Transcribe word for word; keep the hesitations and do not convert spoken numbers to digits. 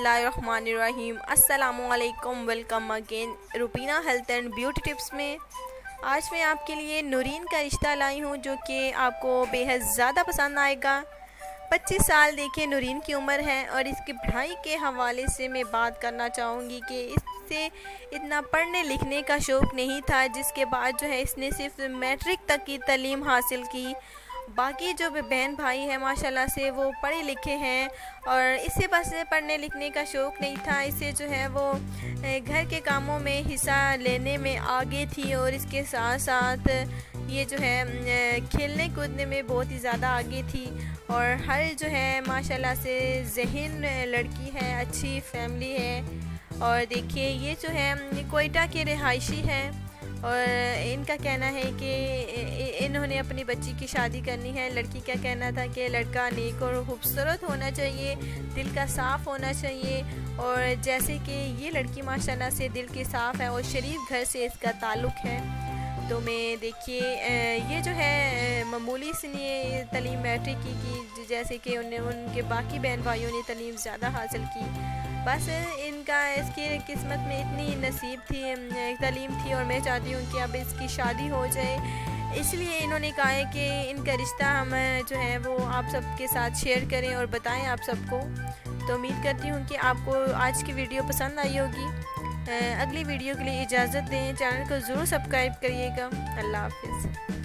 बिस्मिल्लाहिर्रहमानिर्रहीम। अस्सलामुअलैकुम, welcome again Rubina health and beauty tips में। आज मैं आपके लिए नूरीन का रिश्ता लाई हूँ जो कि आपको बेहद ज़्यादा पसंद आएगा। पच्चीस साल देखिए नूरीन की उम्र है और इसकी पढ़ाई के हवाले से मैं बात करना चाहूँगी कि इससे इतना पढ़ने लिखने का शौक़ नहीं था, जिसके बाद जो है इसने सिर्फ मैट्रिक तक की तालीम हासिल की। बाकी जो बहन भाई हैं माशाल्लाह से वो पढ़े लिखे हैं और इससे बस पढ़ने लिखने का शौक़ नहीं था। इसे जो है वो घर के कामों में हिस्सा लेने में आगे थी और इसके साथ साथ ये जो है खेलने कूदने में बहुत ही ज़्यादा आगे थी। और हर जो है माशाल्लाह से ज़हीन लड़की है, अच्छी फैमिली है। और देखिए ये जो है कोयटा के रिहायशी हैं और इनका कहना है कि इन्होंने अपनी बच्ची की शादी करनी है। लड़की का कहना था कि लड़का नेक और खूबसूरत होना चाहिए, दिल का साफ़ होना चाहिए। और जैसे कि ये लड़की माशाल्लाह से दिल की साफ़ है और शरीफ घर से इसका ताल्लुक़ है। तो मैं देखिए ये जो है मामूली सी ने तालीम मैट्रिक की की जैसे कि उन्हें उनके बाकी बहन भाइयों ने तालीम ज़्यादा हासिल की। बस इनका इसकी किस्मत में इतनी नसीब थी, तालीम थी और मैं चाहती हूँ कि अब इसकी शादी हो जाए। इसलिए इन्होंने कहा है कि इनका रिश्ता हम जो है वो आप सबके साथ शेयर करें और बताएं आप सबको। तो उम्मीद करती हूँ कि आपको आज की वीडियो पसंद आई होगी। अगली वीडियो के लिए इजाज़त दें, चैनल को ज़रूर सब्सक्राइब करिएगा। अल्लाह हाफ़िज़।